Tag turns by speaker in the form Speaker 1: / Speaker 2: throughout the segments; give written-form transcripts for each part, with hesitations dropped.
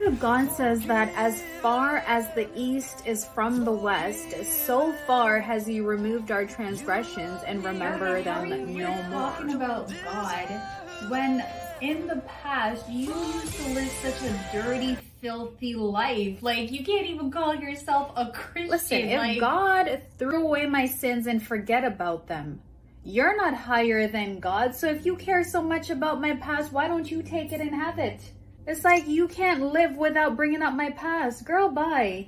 Speaker 1: God says that as far as the east is from the west, so far has he removed our transgressions and remember them no more.
Speaker 2: Talking about God, when in the past you used to live such a dirty, filthy life. Like, you can't even call yourself a Christian.
Speaker 1: Listen, if God threw away my sins and forget about them, you're not higher than God. So if you care so much about my past, why don't you take it and have it? It's like you can't live without bringing up my past. Girl, bye.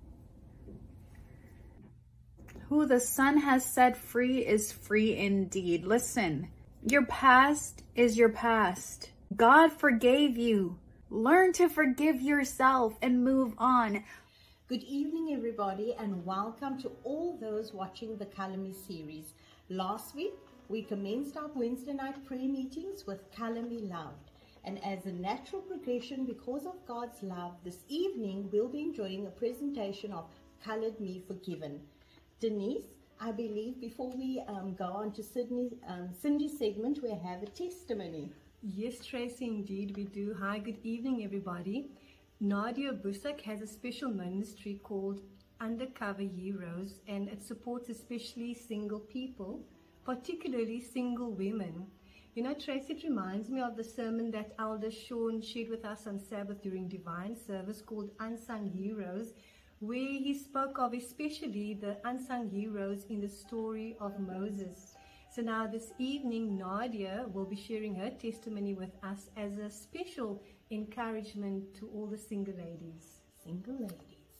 Speaker 1: Who the Son has set free is free indeed. Listen, your past is your past. God forgave you. Learn to forgive yourself and move on.
Speaker 3: Good evening, everybody, and welcome to all those watching the Calamy series. Last week, we commenced our Wednesday night prayer meetings with Calamy Loved. And as a natural progression, because of God's love, this evening we'll be enjoying a presentation of Colored Me Forgiven. Denise, I believe before we go on to Cindy's segment, we have a testimony.
Speaker 4: Yes, Tracy, indeed we do. Hi, good evening, everybody. Nadia Busak has a special ministry called Undercover Heroes, and it supports especially single people, particularly single women. You know, Tracy, it reminds me of the sermon that Elder Sean shared with us on Sabbath during Divine Service called Unsung Heroes, where he spoke of especially the unsung heroes in the story of Moses. So now this evening, Nadia will be sharing her testimony with us as a special encouragement to all the single ladies.
Speaker 3: Single ladies.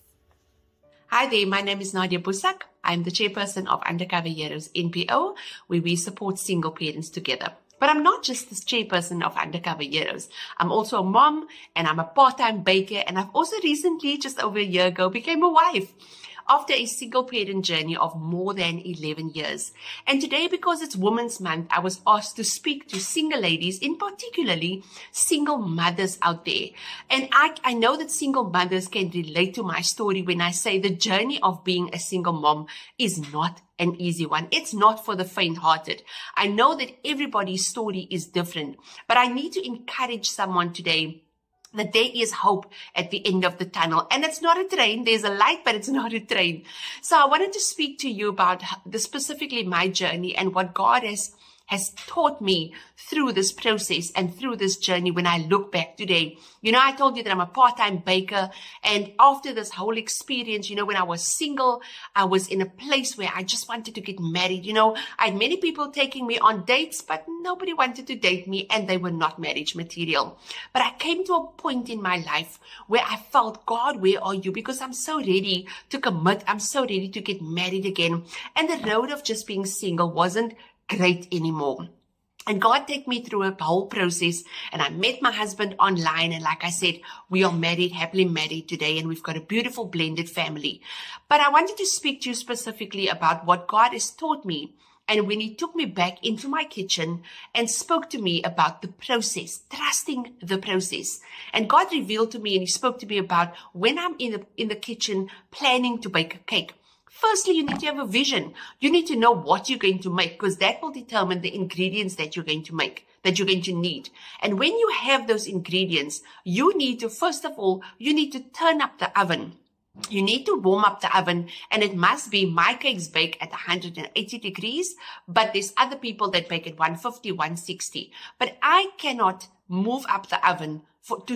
Speaker 5: Hi there, my name is Nadia Busak. I'm the chairperson of Undercover Heroes NPO, where we support single parents together. But I'm not just the chairperson of Undercover Heroes. I'm also a mom, and I'm a part-time baker, and I've also recently, just over a year ago, became a wife after a single parent journey of more than 11 years. And today, because it's Women's Month, I was asked to speak to single ladies, in particularly single mothers out there. And I know that single mothers can relate to my story when I say the journey of being a single mom is not an easy one. It's not for the faint-hearted. I know that everybody's story is different, but I need to encourage someone today that there is hope at the end of the tunnel. And it's not a train. There's a light, but it's not a train. So I wanted to speak to you about specifically my journey and what God has taught me through this process and through this journey when I look back today. You know, I told you that I'm a part-time baker, and after this whole experience, you know, when I was single, I was in a place where I just wanted to get married. You know, I had many people taking me on dates, but nobody wanted to date me, and they were not marriage material. But I came to a point in my life where I felt, God, where are you? Because I'm so ready to commit. I'm so ready to get married again. And the road of just being single wasn't great anymore. And God took me through a whole process, and I met my husband online, and like I said, we are married, happily married today, and we've got a beautiful blended family. But I wanted to speak to you specifically about what God has taught me, and when he took me back into my kitchen and spoke to me about the process, trusting the process. And God revealed to me, and he spoke to me about when I'm in the kitchen planning to bake a cake. Firstly, you need to have a vision. You need to know what you're going to make, because that will determine the ingredients that you're going to make, that you're going to need. And when you have those ingredients, you need to, first of all, you need to turn up the oven. You need to warm up the oven, and it must be, my cakes bake at 180 degrees, but there's other people that bake at 150, 160. But I cannot move up the oven to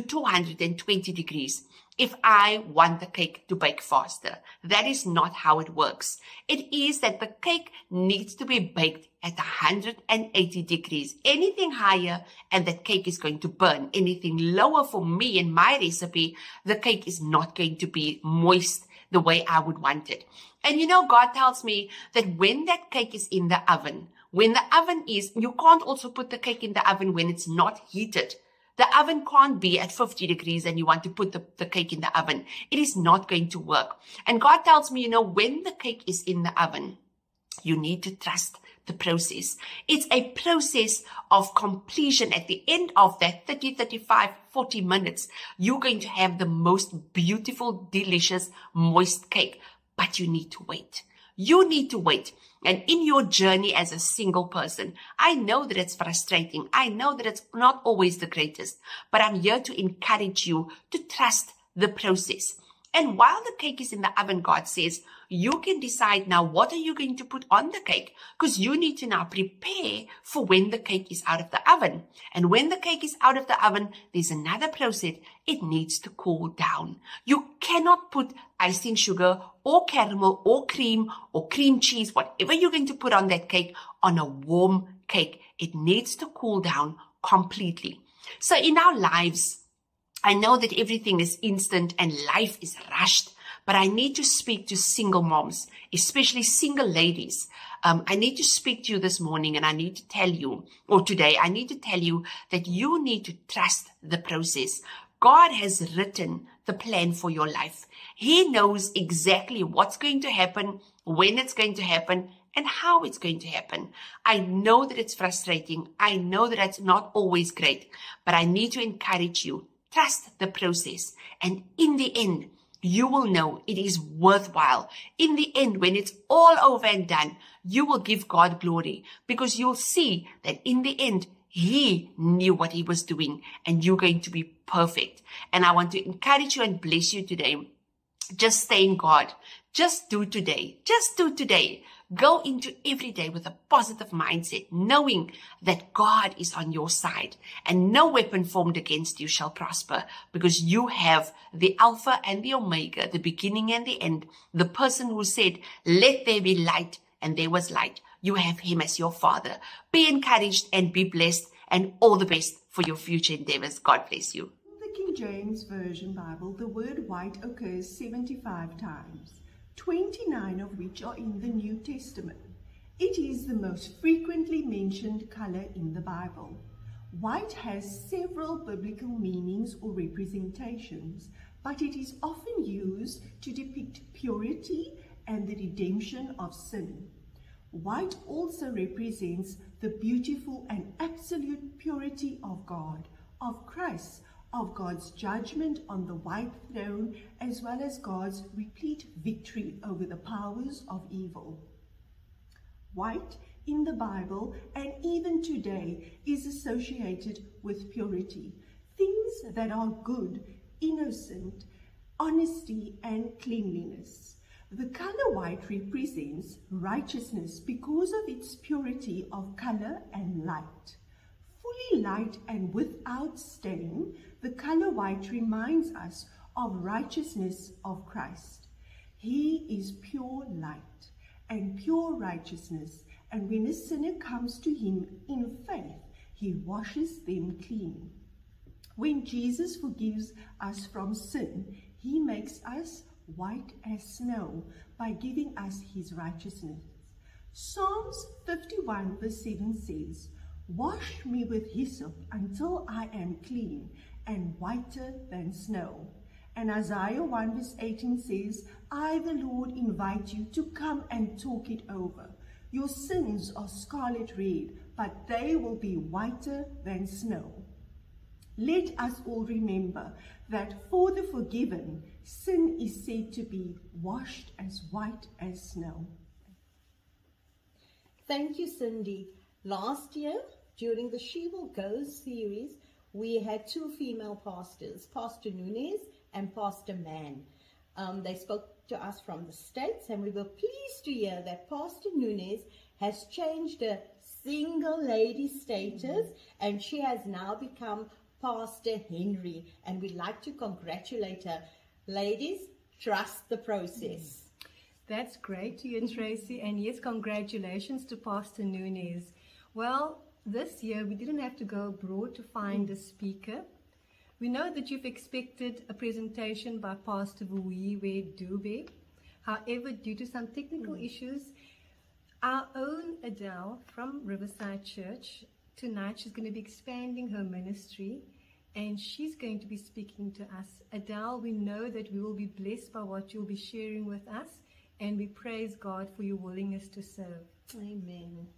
Speaker 5: 220 degrees. If I want the cake to bake faster. That is not how it works. It is that the cake needs to be baked at 180 degrees. Anything higher and that cake is going to burn. Anything lower, for me in my recipe, the cake is not going to be moist the way I would want it. And you know, God tells me that when that cake is in the oven, when the oven is, you can't also put the cake in the oven when it's not heated. The oven can't be at 50 degrees and you want to put the cake in the oven. It is not going to work. And God tells me, you know, when the cake is in the oven, you need to trust the process. It's a process of completion. At the end of that 30, 35, 40 minutes, you're going to have the most beautiful, delicious, moist cake. But you need to wait. You need to wait. And in your journey as a single person, I know that it's frustrating. I know that it's not always the greatest, but I'm here to encourage you to trust the process. And while the cake is in the oven, God says, you can decide now, what are you going to put on the cake? Because you need to now prepare for when the cake is out of the oven. And when the cake is out of the oven, there's another process. It needs to cool down. You cannot put icing sugar or caramel or cream cheese, whatever you're going to put on that cake, on a warm cake. It needs to cool down completely. So in our lives, I know that everything is instant and life is rushed, but I need to speak to single moms, especially single ladies. I need to speak to you this morning, and I need to tell you, or today, I need to tell you that you need to trust the process. God has written the plan for your life. He knows exactly what's going to happen, when it's going to happen, and how it's going to happen. I know that it's frustrating. I know that it's not always great, but I need to encourage you. Trust the process, and in the end, you will know it is worthwhile. In the end, when it's all over and done, you will give God glory, because you'll see that in the end, He knew what He was doing, and you're going to be perfect. And I want to encourage you and bless you today. Just stay in God. Just do today. Just do today. Go into every day with a positive mindset, knowing that God is on your side, and no weapon formed against you shall prosper, because you have the Alpha and the Omega, the beginning and the end, the person who said, let there be light, and there was light. You have Him as your Father. Be encouraged and be blessed, and all the best for your future endeavors. God bless you.
Speaker 6: In the King James Version Bible, the word white occurs 75 times. 29 of which are in the New Testament. It is the most frequently mentioned color in the Bible. White has several biblical meanings or representations, but it is often used to depict purity and the redemption of sin. White also represents the beautiful and absolute purity of God, of Christ, of God's judgment on the white throne, as well as God's complete victory over the powers of evil. White in the Bible and even today is associated with purity, things that are good, innocent, honesty, and cleanliness. The color white represents righteousness because of its purity of color and light. Fully light and without stain, the color white reminds us of righteousness of Christ. He is pure light and pure righteousness, and when a sinner comes to Him in faith, He washes them clean. When Jesus forgives us from sin, He makes us white as snow by giving us His righteousness. Psalms 51 verse 7 says, "Wash me with hyssop until I am clean and whiter than snow." And Isaiah 1 verse 18 says, "I, the Lord, invite you to come and talk it over. Your sins are scarlet red, but they will be whiter than snow." Let us all remember that for the forgiven, sin is said to be washed as white as snow.
Speaker 3: Thank you, Cindy. Last year, during the She Will Go series, we had two female pastors, Pastor Nunes and Pastor Mann. They spoke to us from the States, and we were pleased to hear that Pastor Nunes has changed her single lady status, and she has now become Pastor Henry, and we'd like to congratulate her. Ladies, trust the process.
Speaker 4: That's great to you, Tracy, and yes, congratulations to Pastor Nunes. Well, this year we didn't have to go abroad to find a speaker. We know that you've expected a presentation by Pastor Vuyiwe Dube. However, due to some technical issues, our own Adele from Riverside Church, tonight she's going to be expanding her ministry, and she's going to be speaking to us. Adele, we know that we will be blessed by what you'll be sharing with us, and we praise God for your willingness to serve.
Speaker 3: Amen.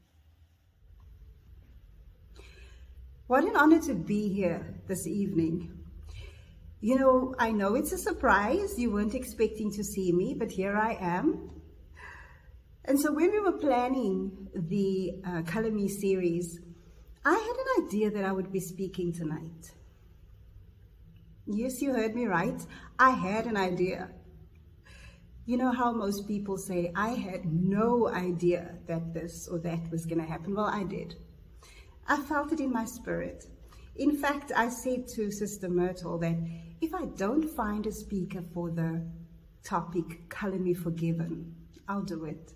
Speaker 7: What an honor to be here this evening. You know, I know it's a surprise. You weren't expecting to see me, but here I am. And so when we were planning the Color Me series, I had an idea that I would be speaking tonight. Yes, you heard me right. I had an idea. You know how most people say, I had no idea that this or that was going to happen. Well, I did. I felt it in my spirit. In fact, I said to Sister Myrtle that if I don't find a speaker for the topic, Color Me Forgiven, I'll do it.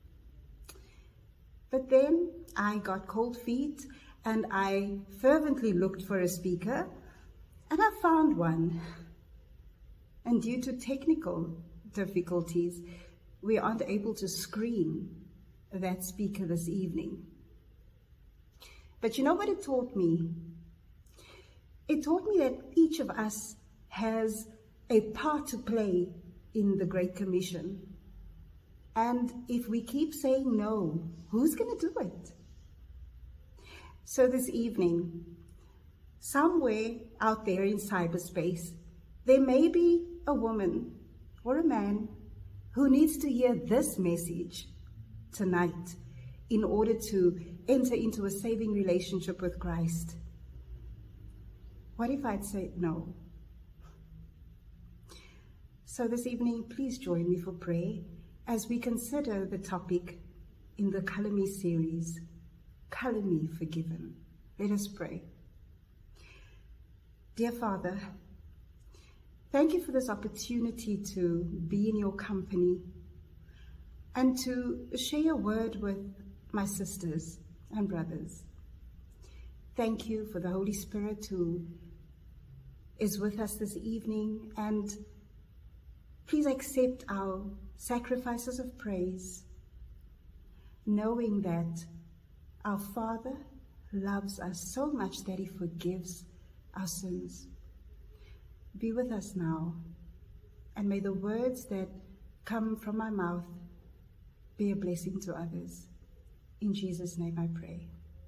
Speaker 7: But then I got cold feet and I fervently looked for a speaker, and I found one. And due to technical difficulties, we aren't able to screen that speaker this evening. But you know what it taught me? It taught me that each of us has a part to play in the Great Commission. And if we keep saying no, who's going to do it? So this evening, somewhere out there in cyberspace, there may be a woman or a man who needs to hear this message tonight in order to enter into a saving relationship with Christ. What if I'd say no? So this evening, please join me for prayer as we consider the topic in the Color Me series, Color Me Forgiven. Let us pray. Dear Father, thank you for this opportunity to be in your company and to share your word with my sisters and brothers. Thank you for the Holy Spirit who is with us this evening, and please accept our sacrifices of praise, knowing that our Father loves us so much that he forgives our sins. Be with us now, and may the words that come from my mouth be a blessing to others. In Jesus' name I pray.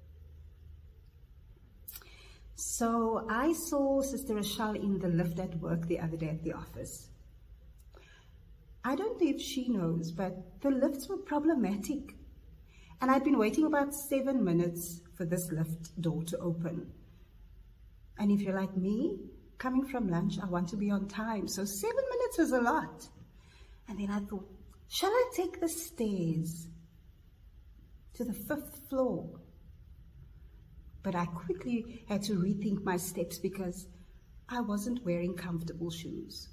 Speaker 7: So I saw Sister Rochelle in the lift at work the other day at the office. I don't know if she knows, but the lifts were problematic. And I'd been waiting about 7 minutes for this lift door to open. And if you're like me, coming from lunch, I want to be on time. So 7 minutes was a lot. And then I thought, shall I take the stairs to the 5th floor? But I quickly had to rethink my steps because I wasn't wearing comfortable shoes.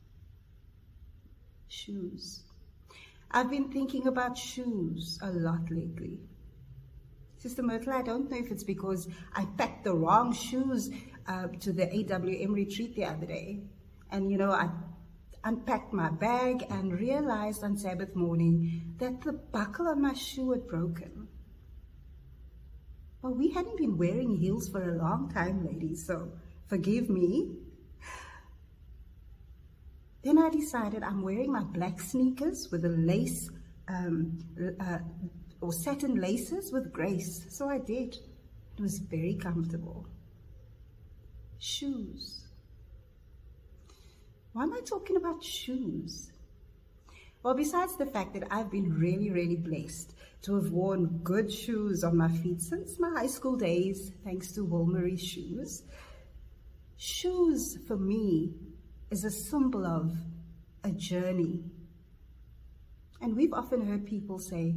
Speaker 7: Shoes. I've been thinking about shoes a lot lately. Sister Myrtle, I don't know if it's because I packed the wrong shoes to the AWM retreat the other day. And you know, I unpacked my bag and realized on Sabbath morning that the buckle on my shoe had broken. Well, we hadn't been wearing heels for a long time, ladies, so forgive me. Then I decided I'm wearing my black sneakers with a lace, or satin laces with grace. So I did. It was very comfortable. Shoes. Why am I talking about shoes? Well, besides the fact that I've been really, really blessed to have worn good shoes on my feet since my high school days, thanks to Wilmarie shoes. Shoes, for me, is a symbol of a journey. And we've often heard people say,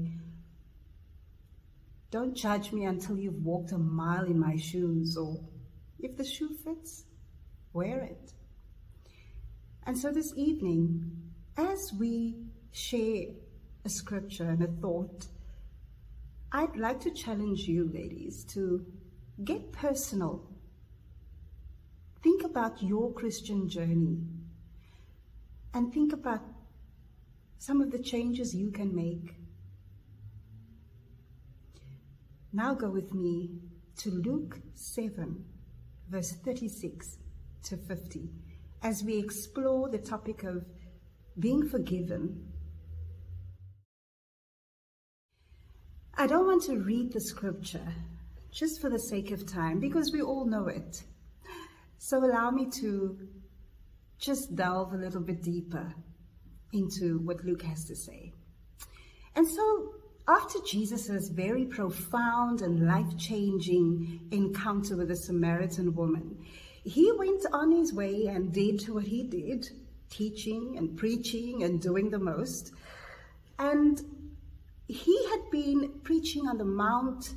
Speaker 7: don't judge me until you've walked a mile in my shoes, or if the shoe fits, wear it. And so this evening, as we share a scripture and a thought, I'd like to challenge you, ladies, to get personal. Think about your Christian journey and think about some of the changes you can make. Now go with me to Luke 7, verse 36 to 50, as we explore the topic of being forgiven. I don't want to read the scripture just for the sake of time, because we all know it. So allow me to just delve a little bit deeper into what Luke has to say. And so after Jesus' very profound and life-changing encounter with the Samaritan woman, he went on his way and did what he did, teaching and preaching and doing the most. And he had been preaching on the Mount.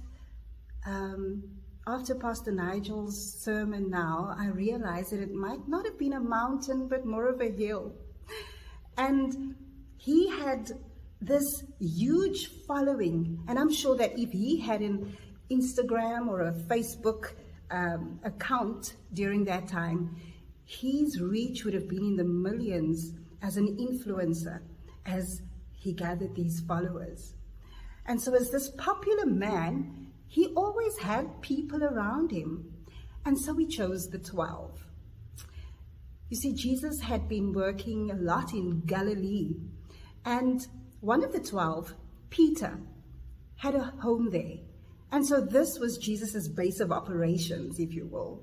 Speaker 7: After Pastor Nigel's sermon now, I realized that it might not have been a mountain, but more of a hill. And he had this huge following. And I'm sure that if he had an Instagram or a Facebook account during that time, his reach would have been in the millions as an influencer, as he gathered these followers. And so as this popular man, he always had people around him. And so he chose the 12. You see, Jesus had been working a lot in Galilee. And one of the 12, Peter, had a home there. And so this was Jesus' base of operations, if you will.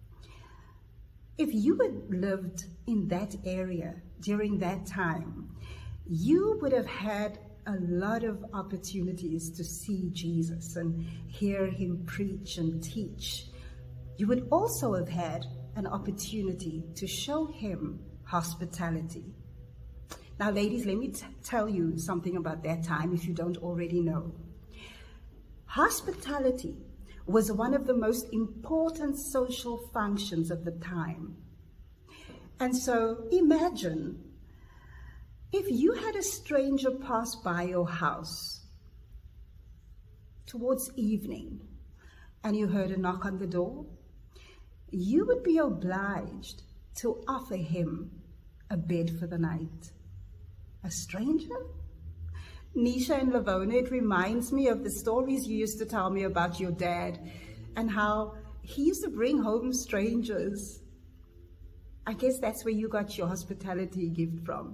Speaker 7: If you had lived in that area during that time, you would have had a lot of opportunities to see Jesus and hear him preach and teach. You would also have had an opportunity to show him hospitality. Now, ladies, let me tell you something about that time if you don't already know. Hospitality was one of the most important social functions of the time. And so imagine if you had a stranger pass by your house towards evening and you heard a knock on the door, you would be obliged to offer him a bed for the night. A stranger? Nisha and Lavona, it reminds me of the stories you used to tell me about your dad and how he used to bring home strangers. I guess that's where you got your hospitality gift from.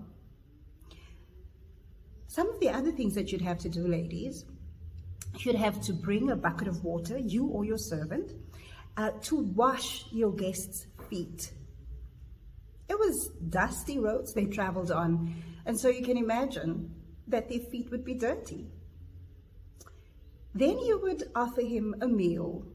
Speaker 7: Some of the other things that you'd have to do, ladies, you'd have to bring a bucket of water, you or your servant, to wash your guests' feet. It was dusty roads they traveled on, and so you can imagine that their feet would be dirty. Then you would offer him a meal.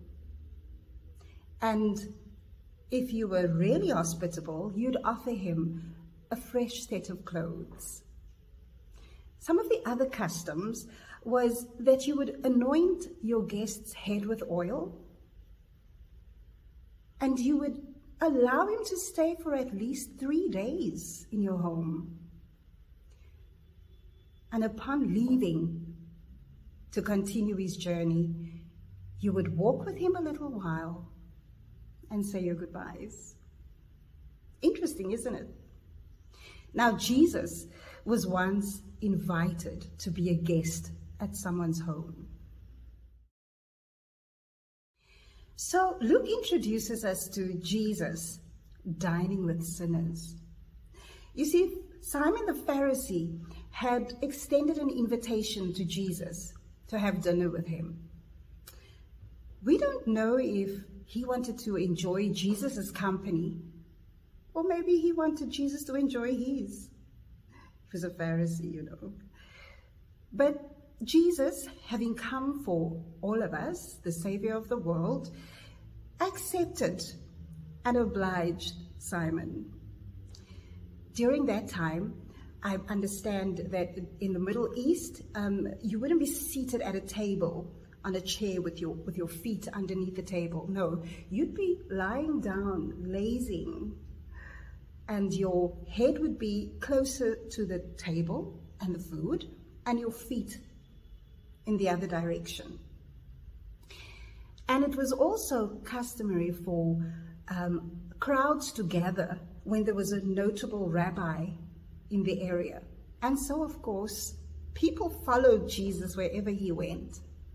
Speaker 7: And if you were really hospitable, you'd offer him a fresh set of clothes. Some of the other customs was that you would anoint your guest's head with oil, and you would allow him to stay for at least 3 days in your home. And upon leaving to continue his journey, you would walk with him a little while and say your goodbyes. Interesting, isn't it? Now, Jesus was once invited to be a guest at someone's home. So Luke introduces us to Jesus dining with sinners. You see, Simon the Pharisee had extended an invitation to Jesus to have dinner with him. We don't know if he wanted to enjoy Jesus' company, or maybe he wanted Jesus to enjoy his. He was a Pharisee, you know. But Jesus, having come for all of us, the Savior of the world, accepted and obliged Simon. During that time, I understand that in the Middle East, you wouldn't be seated at a table on a chair with your feet underneath the table. No, you'd be lying down, lazing, and your head would be closer to the table and the food, and your feet in the other direction. And it was also customary for crowds to gather when there was a notable rabbi in the area. And so, of course, people followed Jesus wherever he went.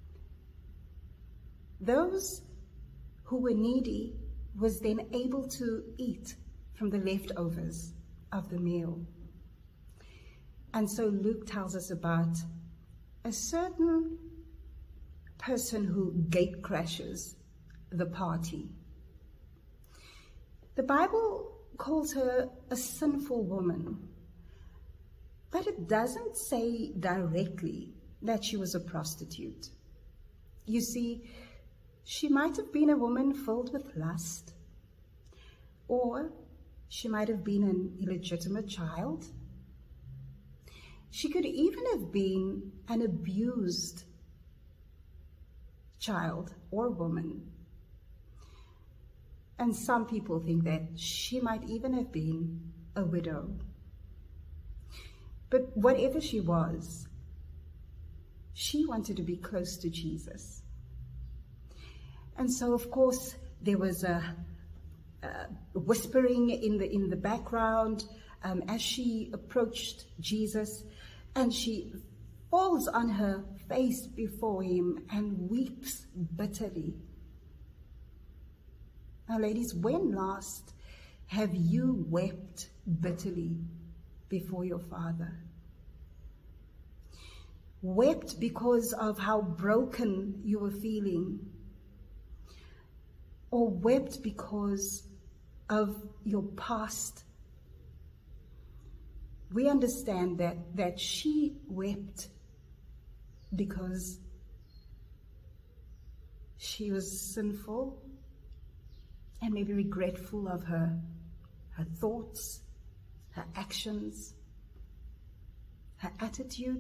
Speaker 7: Those who were needy was then able to eat from the leftovers of the meal. And so Luke tells us about a certain person who gate crashes the party. The Bible calls her a sinful woman, but it doesn't say directly that she was a prostitute. You see, she might have been a woman filled with lust, or she might have been an illegitimate child. She could even have been an abused child or woman. And some people think that she might even have been a widow. But whatever she was, she wanted to be close to Jesus. And so, of course, there was a whispering in the background as she approached Jesus, and she falls on her face before him and weeps bitterly. Now, ladies, when last have you wept bitterly before your Father? Wept because of how broken you were feeling, or wept because of your past? We understand that she wept because she was sinful and maybe regretful of her thoughts, her actions, her attitude.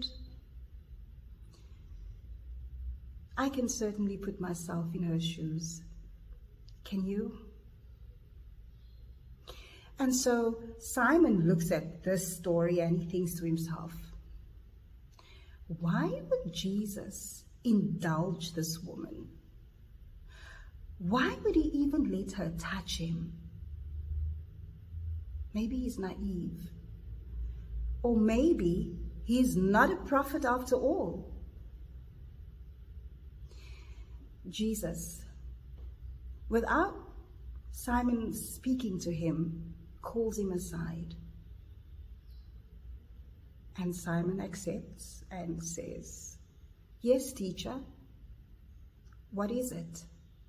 Speaker 7: I can certainly put myself in her shoes. Can you? And so Simon looks at this story and he thinks to himself, why would Jesus indulge this woman? Why would he even let her touch him? Maybe he's naive. Or maybe he's not a prophet after all. Jesus, without Simon speaking to him, calls him aside. And Simon accepts and says, yes, teacher, what is it?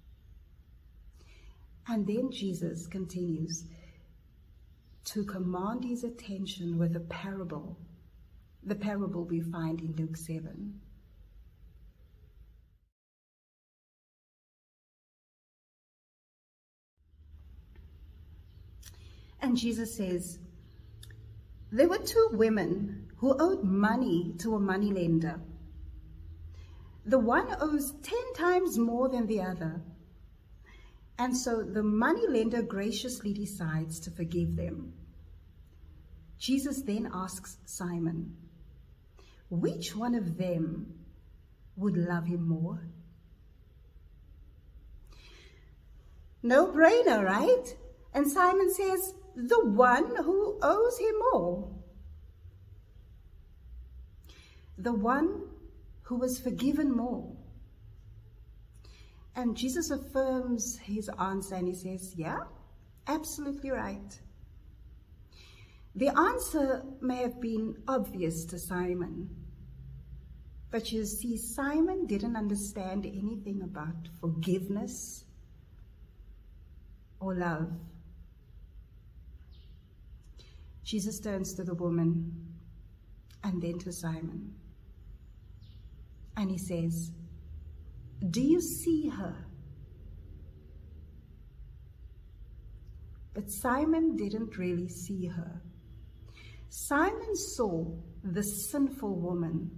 Speaker 7: And then Jesus continues to command his attention with a parable, the parable we find in Luke 7. And Jesus says, there were two women who owed money to a moneylender. The one owes 10 times more than the other. And so the moneylender graciously decides to forgive them. Jesus then asks Simon, which one of them would love him more? No brainer, right? And Simon says, the one who owes him more. The one who was forgiven more. And Jesus affirms his answer and he says, yeah, absolutely right. The answer may have been obvious to Simon, but you see, Simon didn't understand anything about forgiveness or love. Jesus turns to the woman and then to Simon, and he says, do you see her? But Simon didn't really see her. Simon saw the sinful woman.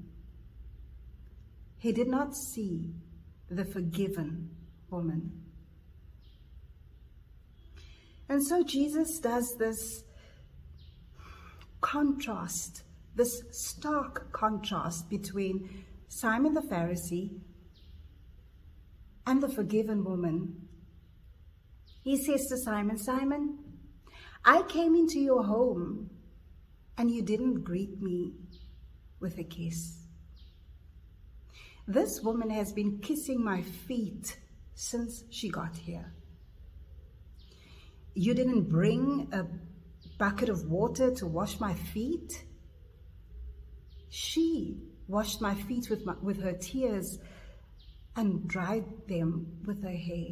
Speaker 7: He did not see the forgiven woman. And so Jesus does this contrast, this stark contrast between Simon the Pharisee and the forgiven woman. He says to Simon, Simon, I came into your home and you didn't greet me with a kiss. This woman has been kissing my feet since she got here. You didn't bring a bucket of water to wash my feet. She washed my feet with her tears and dried them with her hair.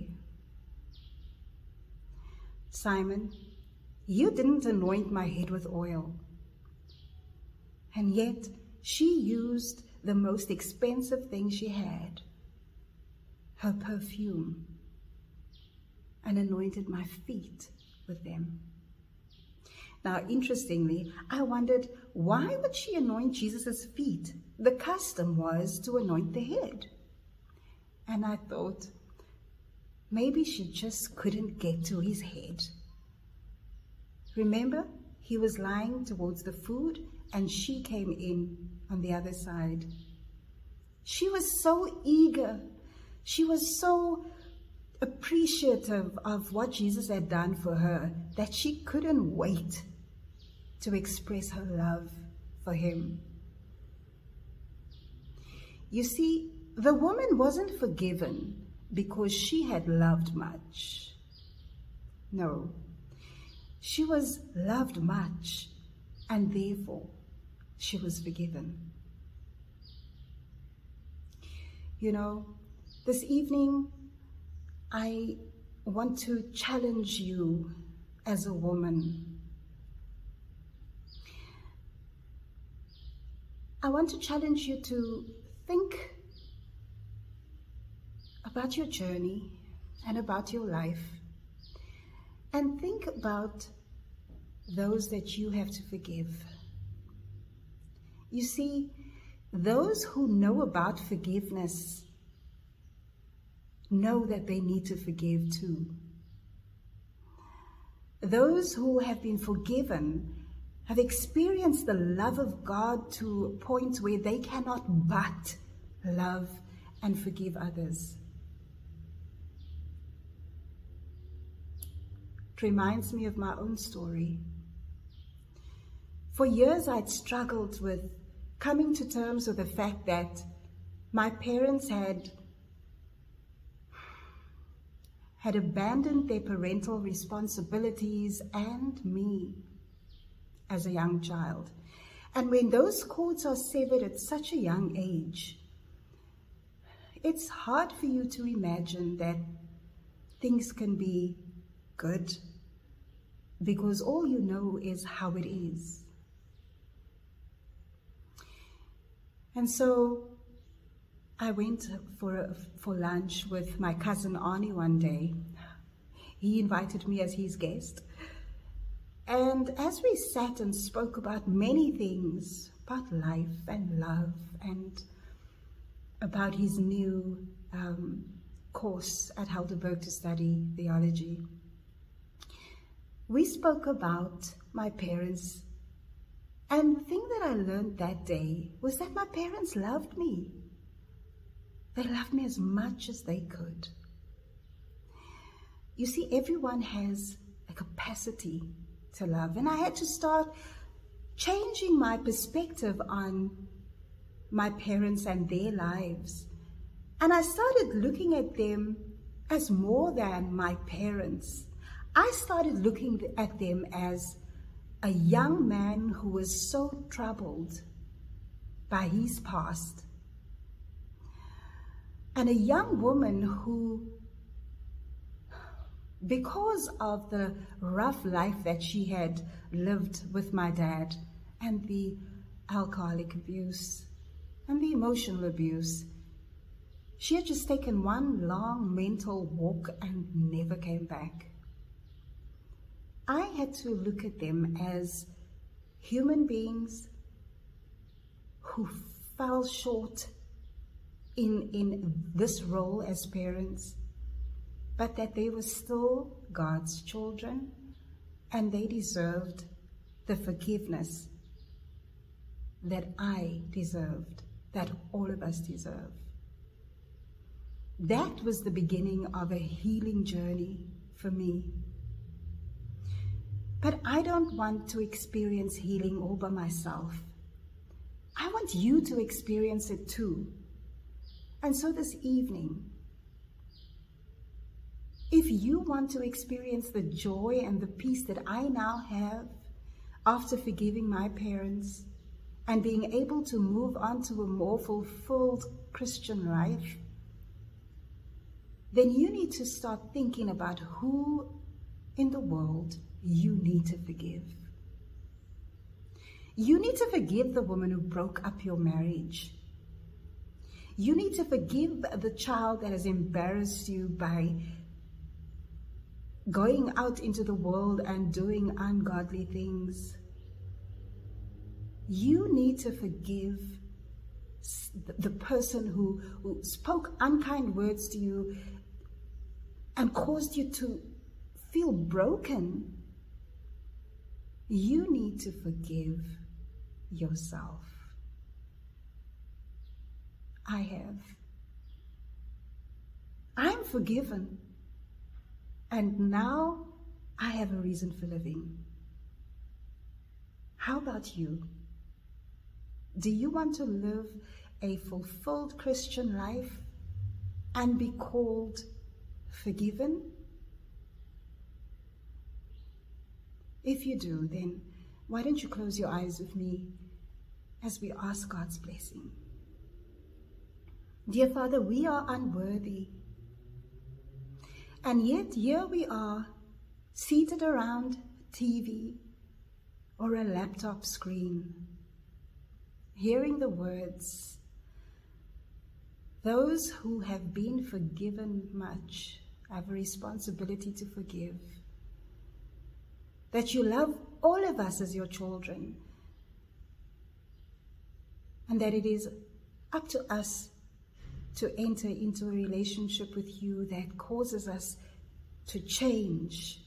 Speaker 7: Simon, you didn't anoint my head with oil. And yet she used the most expensive thing she had, her perfume, and anointed my feet with them. Now, interestingly, I wondered, why would she anoint Jesus' feet? The custom was to anoint the head. And I thought, maybe she just couldn't get to his head. Remember, he was lying towards the food, and she came in on the other side. She was so eager. She was so appreciative of what Jesus had done for her that she couldn't wait to express her love for him. You see, the woman wasn't forgiven because she had loved much. No, she was loved much, and therefore she was forgiven. You know, this evening I want to challenge you as a woman. I want to challenge you to think about your journey and about your life, and think about those that you have to forgive. You see, those who know about forgiveness know that they need to forgive too. Those who have been forgiven have experienced the love of God to a point where they cannot but love and forgive others. It reminds me of my own story. For years I'd struggled with coming to terms with the fact that my parents had abandoned their parental responsibilities and me as a young child. And when those cords are severed at such a young age, it's hard for you to imagine that things can be good, because all you know is how it is. And so I went for lunch with my cousin Arnie one day. He invited me as his guest. And as we sat and spoke about many things, about life and love, and about his new course at Heidelberg to study theology, we spoke about my parents. And the thing that I learned that day was that my parents loved me. They loved me as much as they could. You see, everyone has a capacity to love, and I had to start changing my perspective on my parents and their lives. And I started looking at them as more than my parents. I started looking at them as a young man who was so troubled by his past, and a young woman who, because of the rough life that she had lived with my dad, and the alcoholic abuse and the emotional abuse, she had just taken one long mental walk and never came back. I had to look at them as human beings who fell short in this role as parents, but that they were still God's children, and they deserved the forgiveness that I deserved, that all of us deserve. That was the beginning of a healing journey for me. But I don't want to experience healing all by myself. I want you to experience it too. And so this evening, if you want to experience the joy and the peace that I now have after forgiving my parents and being able to move on to a more fulfilled Christian life, then you need to start thinking about who in the world you need to forgive. You need to forgive the woman who broke up your marriage. You need to forgive the child that has embarrassed you by going out into the world and doing ungodly things. You need to forgive the person who spoke unkind words to you and caused you to feel broken. You need to forgive yourself. I have. I'm forgiven. And now I have a reason for living. How about you? Do you want to live a fulfilled Christian life and be called forgiven? If you do, then why don't you close your eyes with me as we ask God's blessing. Dear Father, we are unworthy. And yet here we are, seated around TV or a laptop screen, hearing the words, those who have been forgiven much have a responsibility to forgive. That you love all of us as your children, and that it is up to us to enter into a relationship with you that causes us to change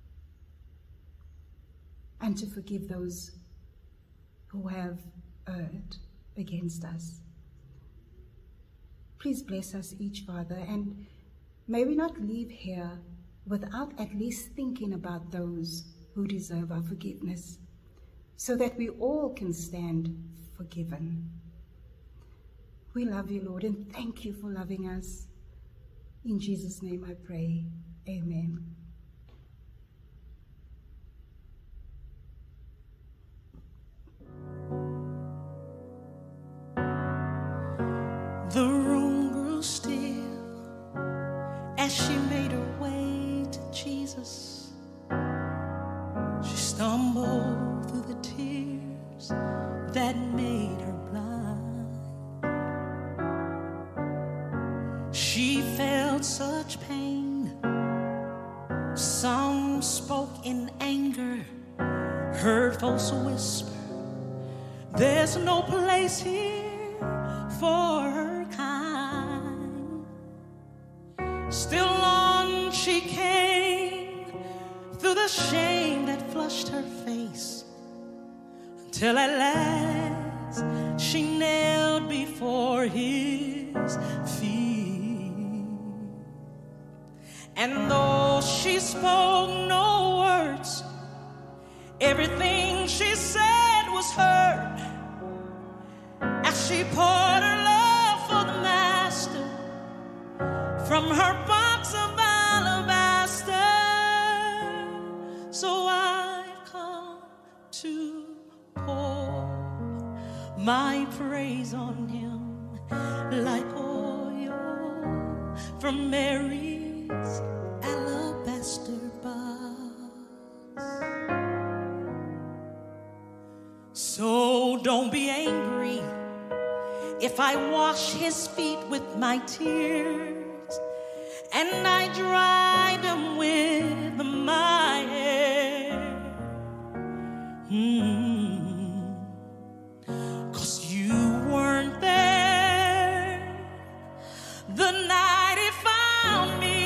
Speaker 7: and to forgive those who have erred against us. Please bless us each, Father, and may we not leave here without at least thinking about those who deserve our forgiveness, so that we all can stand forgiven. We love you, Lord, and thank you for loving us. In Jesus' name I pray. Amen.
Speaker 8: The room grew still as she made her way to Jesus. She stumbled through the tears that made her blind. She felt such pain. Some spoke in anger, heard folks whisper, there's no place here for her kind. Still on she came through the shame that flushed her face, until at last she knelt before his feet. And though she spoke no words, everything she said was heard, as she poured her love for the Master from her box of alabaster. So I've come to pour my praise on him like oil from Mary's alabaster box. So don't be angry if I wash his feet with my tears and I dry them with my hair. 'Cause you weren't there the night he found me.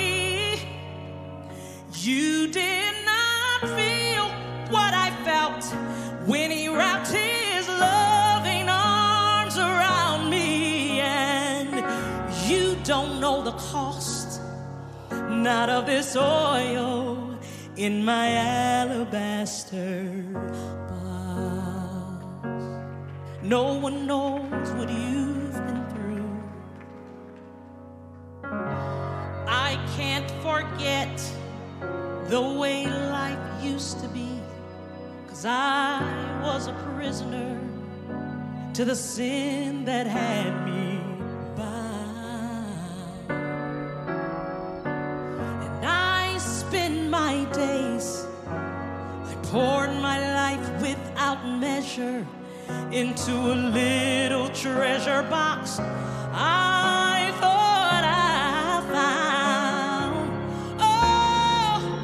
Speaker 8: You did not feel what I felt when he wrapped his loving arms around me. And you don't know the cost, not of this oil in my alabaster box. No one knows what you've been through. I can't forget the way life used to be, 'cause I was a prisoner to the sin that had me bound. And I spent my days, I poured my life without measure into a little treasure box I thought I found. Oh,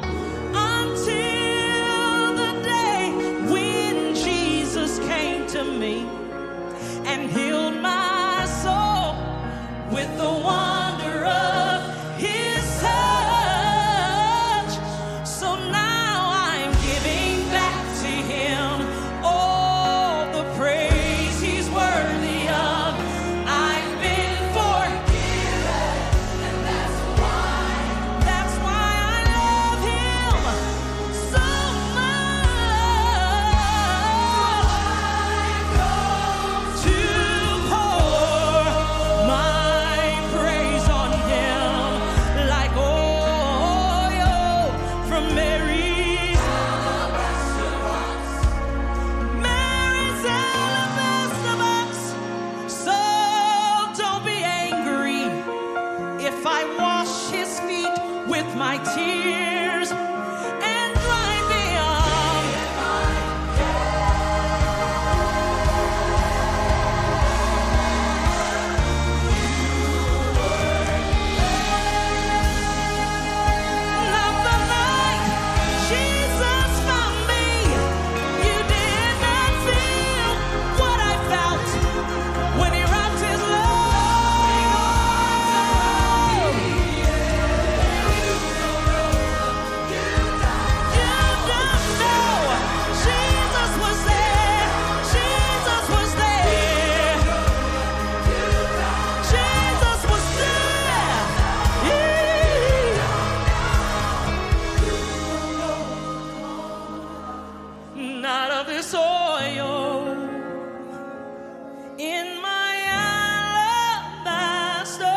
Speaker 8: until the day when Jesus came to me and healed my soul with the wonder of his touch. So now I'm giving back to him all the praise he's worthy of. I've been forgiven, and that's why I love him so much. I come to pour my praise on him like oil from Mary's alabaster box. So don't be angry if I wash his feet with my tears and dry them. Now the night Jesus found me, you did not feel what I felt when he wrapped his love. You don't know. Jesus was there. Jesus was there. Jesus was there. Not of this oil in my alabaster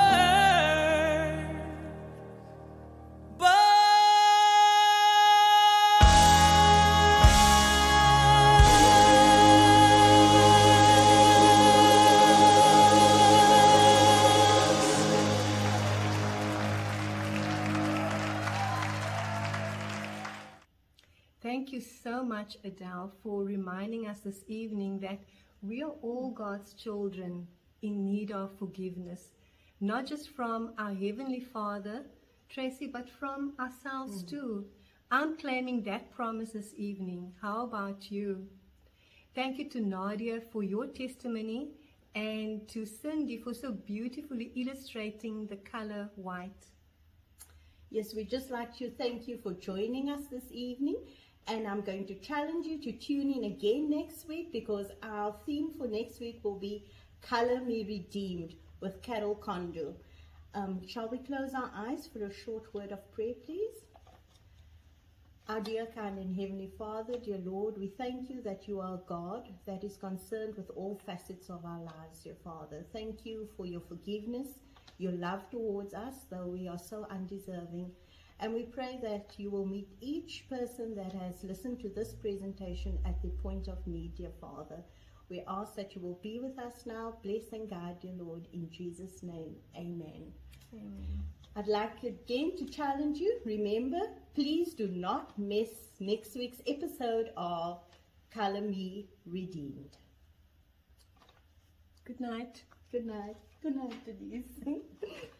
Speaker 4: Thank you so much, Adele, for reminding us this evening that we are all God's children in need of forgiveness, not just from our Heavenly Father, Tracy, but from ourselves too. I'm claiming that promise this evening. How about you? Thank you to Nadia for your testimony and to Cindy for so beautifully illustrating the color white.
Speaker 3: Yes, we'd just like to thank you for joining us this evening. And I'm going to challenge you to tune in again next week, because our theme for next week will be Color Me Redeemed with Carol Kondo. Shall we close our eyes for a short word of prayer, please? Our dear, kind and Heavenly Father, dear Lord, we thank you that you are God that is concerned with all facets of our lives, dear Father. Thank you for your forgiveness, your love towards us, though we are so undeserving. And we pray that you will meet each person that has listened to this presentation at the point of need, dear Father. We ask that you will be with us now. Bless and guide, dear Lord, in Jesus' name. Amen.
Speaker 4: Amen.
Speaker 3: I'd like again to challenge you. Remember, please do not miss next week's episode of Color Me Redeemed.
Speaker 4: Good night.
Speaker 3: Good night. Good night, Denise.